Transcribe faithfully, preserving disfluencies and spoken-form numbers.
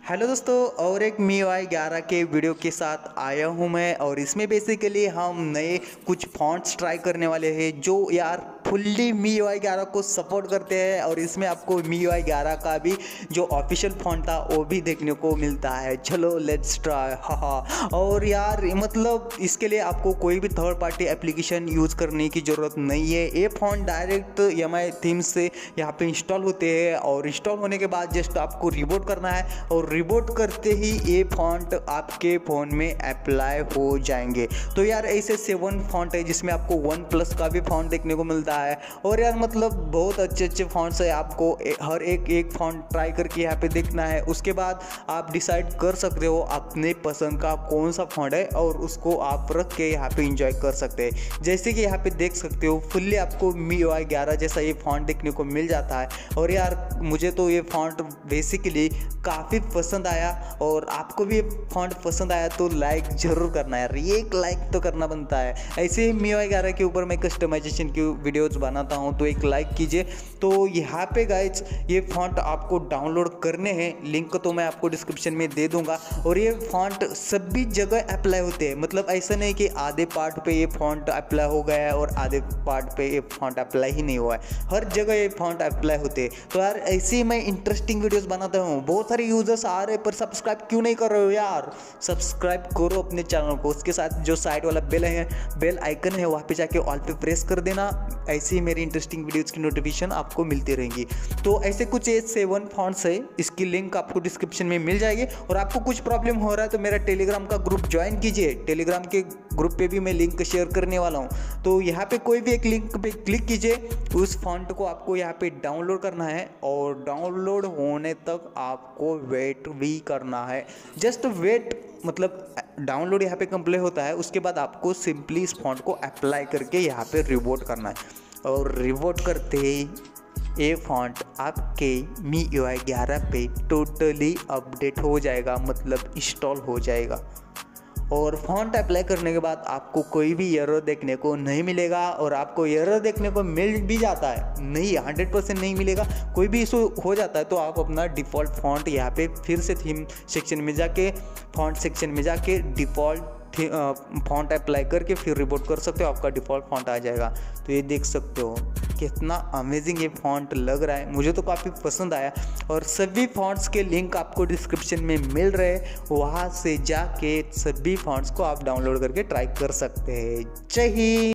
Hello दोस्तों, और एक मी यू आई ग्यारह के वीडियो के साथ आया हूं मैं। और इसमें बेसिकली हम नए कुछ फॉन्ट्स ट्राई करने वाले हैं जो यार फुल्ली मी यू आई ग्यारह को सपोर्ट करते हैं। और इसमें आपको मी यू आई ग्यारह का भी जो ऑफिशियल फॉन्ट था वो भी देखने को मिलता है। चलो लेट्स ट्राई। हाँ, और यार मतलब इसके लिए आपको कोई भी थर्ड पार्टी एप्लीकेशन यूज़ करने की ज़रूरत नहीं है। ये font direct M I theme से यहाँ पे इंस्टॉल होते हैं और इंस्टॉल होने के बाद जस्ट आपको रिबूट करना है और रिबूट करते ही ये फॉन्ट आपके फ़ोन में अप्लाई हो जाएंगे। तो यार ऐसे सेवन फॉन्ट है जिसमें आपको वन प्लस का भी फॉन्ट देखने को मिलता है। और यार मतलब बहुत अच्छे अच्छे फॉन्ट्स है, आपको हर एक एक फॉन्ट ट्राई करके यहाँ पे देखना है। उसके बाद आप डिसाइड कर सकते हो अपने पसंद का कौन सा फॉन्ट है और उसको आप रख के यहाँ पे इंजॉय कर सकते हैं। जैसे कि यहाँ पे देख सकते हो फुल्ली आपको मी यू आई ग्यारह जैसा ये फॉन्ट देखने को मिल जाता है। और यार मुझे तो ये फॉन्ट बेसिकली काफ़ी पसंद आया और आपको भी ये फॉन्ट पसंद आया तो लाइक ज़रूर करना यार, एक लाइक तो करना बनता है। ऐसे ही मी यू आई ग्यारह के ऊपर मैं कस्टमाइजेशन की वीडियोज़ बनाता हूँ तो एक लाइक कीजिए। तो यहाँ पे गाइज ये फॉन्ट आपको डाउनलोड करने हैं, लिंक तो मैं आपको डिस्क्रिप्शन में दे दूंगा। और ये फॉन्ट सभी जगह अप्लाई होते हैं, मतलब ऐसा नहीं कि आधे पार्ट पे ये फॉन्ट अप्लाई हो गया है और आधे पार्ट पे ये फॉन्ट अप्लाई ही नहीं हुआ है, हर जगह ये फॉन्ट अप्लाई होते हैं। तो यार ऐसे ही मैं इंटरेस्टिंग वीडियोज़ बनाता हूँ। बहुत सारे यूजर्स आ रहे पर सब्सक्राइब क्यों नहीं कर रहे हो यार? सब्सक्राइब करो अपने चैनल को, उसके साथ जो साइड वाला बेल है बेल आइकन है वहाँ पे जाके ऑल पे प्रेस कर देना। ऐसे ही मेरी इंटरेस्टिंग वीडियोज़ की नोटिफिकेशन आपको मिलती रहेंगी। तो ऐसे कुछ ये सेवन फॉन्ट्स है, इसकी लिंक आपको डिस्क्रिप्शन में मिल जाएगी। और आपको कुछ प्रॉब्लम हो रहा है तो मेरा टेलीग्राम का ग्रुप ज्वाइन कीजिए, टेलीग्राम के ग्रुप पे भी मैं लिंक शेयर करने वाला हूँ। तो यहाँ पे कोई भी एक लिंक पे क्लिक कीजिए, उस फॉन्ट को आपको यहाँ पे डाउनलोड करना है और डाउनलोड होने तक आपको वेट भी करना है। जस्ट वेट, मतलब डाउनलोड यहाँ पे कंप्लीट होता है उसके बाद आपको सिंपली इस फॉन्ट को अप्लाई करके यहाँ पे रिबूट करना है। और रिबूट करते ही ये फॉन्ट आपके मी यू आई ग्यारह पे टोटली अपडेट हो जाएगा, मतलब इंस्टॉल हो जाएगा। और फॉन्ट अप्लाई करने के बाद आपको कोई भी एरर देखने को नहीं मिलेगा। और आपको एरर देखने को मिल भी जाता है, नहीं हंड्रेड परसेंट नहीं मिलेगा, कोई भी इशू हो जाता है तो आप अपना डिफ़ॉल्ट फॉन्ट यहाँ पे फिर से थीम सेक्शन में जाके फॉन्ट सेक्शन में जाके डिफ़ॉल्ट फॉन्ट अप्लाई करके फिर रिबूट कर सकते हो, आपका डिफ़ॉल्ट फॉन्ट आ जाएगा। तो ये देख सकते हो कितना अमेजिंग ये फॉन्ट लग रहा है, मुझे तो काफ़ी पसंद आया। और सभी फॉन्ट्स के लिंक आपको डिस्क्रिप्शन में मिल रहे, वहाँ से जाके सभी फॉन्ट्स को आप डाउनलोड करके ट्राई कर सकते हैं। जय हिंद।